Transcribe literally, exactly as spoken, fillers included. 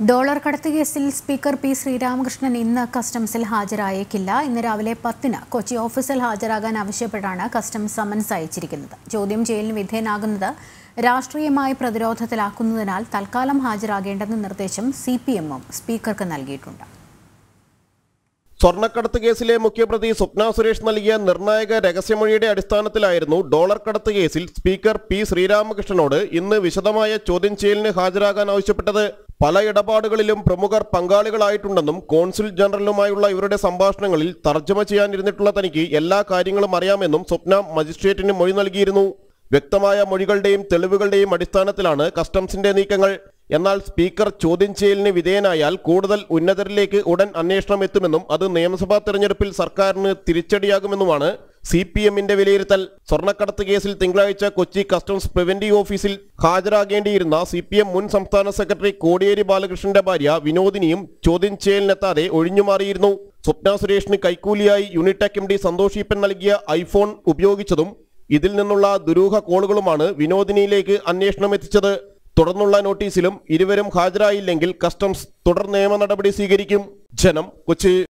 Dollar കടത്ത് കേസിൽ speaker P Sreeramakrishnan ഇന്ന് കസ്റ്റംസിൽ ഹാജരായേക്കില്ല. ഇന്ന് രാവിലെ പത്തിന് കൊച്ചി ഓഫീസിൽ ഹാജരാകാൻ ആവശ്യപ്പെട്ടാണ് കസ്റ്റംസ് സമൻസ് അയച്ചിരിക്കുന്നത്. ചോദ്യം ചെയ്യലിന് വിധേയനാകുന്നത് രാഷ്ട്രീയമായി പ്രതിരോധത്തിലാക്കുന്നതിനാൽ തൽക്കാലം ഹാജരാകേണ്ടെന്ന നിർദ്ദേശം സി പി എമ്മും സ്പീക്കർക്ക് നൽകിയിട്ടുണ്ട്. സ്വർണ്ണക്കടത്ത് കേസിലെ മുഖ്യപ്രതി സ്വപ്ന സുരേഷ് നൽകിയ നിർണായക രഹസ്യമൊഴിയുടെ അടിസ്ഥാനത്തിലായിരുന്നു ഡോളർ കടത്ത് കേസിൽ സ്പീക്കർ പി ശ്രീരാമകൃഷ്ണനോട് ഇന്ന് വിശദമായ ചോദ്യം ചെയ്യലിന് ഹാജരാകാൻ ആവശ്യപ്പെട്ടത്. പല ഇടപാടുകളിലും പ്രമുഖർ പങ്കാളികളായിട്ടുണ്ടെന്നും കോൺസുൽ ജനറലുമായുള്ള ഇവരുടെ സംഭാഷണങ്ങളിൽ തർജ്ജമ ചെയ്യാനിരുന്നിട്ടുള്ള തനിക്ക് എല്ലാ കാര്യങ്ങളും അറിയാമെന്നും സ്വപ്ന മജിസ്ട്രേറ്റിന് മൊഴി നൽകിയിരുന്നു. വ്യക്തമായ മൊഴികളുടെയും തെളിവുകളുടെയും അടിസ്ഥാനത്തിലാണ് കസ്റ്റംസിന്റെ നീക്കങ്ങൾ. എന്നാൽ സ്പീക്കർ ചോദ്യം ചെയ്യലിന് വിധേയനായാൽ കൂടുതൽ ഉന്നതരിലേക്ക് ഉടൻ അന്വേഷണം എത്തുമെന്നും അത് നിയമസഭാ തെരഞ്ഞെടുപ്പിൽ സർക്കാരിന് തിരിച്ചടിയാകുമെന്നുമാണ് സി പി എമ്മിന്റെ വിലയിരുത്തൽ. സ്വർണ്ണക്കടത്ത് കേസിൽ തിങ്കളാഴ്ച കൊച്ചി കസ്റ്റംസ് പ്രിവന്റീവ് ഓഫീസിൽ ഹാജരാകേണ്ടിയിരുന്ന സി പി എം മുൻ സംസ്ഥാന സെക്രട്ടറി കോടിയേരി ബാലകൃഷ്ണന്റെ ഭാര്യ വിനോദിനിയും ചോദ്യം ചെയ്യലിനെത്താതെ ഒഴിഞ്ഞുമാറിയിരുന്നു. സ്വപ്ന സുരേഷിന് കൈക്കൂലിയായി Unitech M D Santhosh Eappen നൽകിയ ഐഫോൺ ഉപയോഗിച്ചതും ഇതിൽ നിന്നുള്ള ദുരൂഹ കോളുകളുമാണ് വിനോദിനിയിലേക്ക് അന്വേഷണം എത്തിച്ചത്. തുടർന്നുള്ള നോട്ടീസിലും ഇരുവരും ഹാജരായില്ലെങ്കിൽ കസ്റ്റംസ് തുടർ നിയമ നടപടി സ്വീകരിക്കും. ജനം, കൊച്ചി.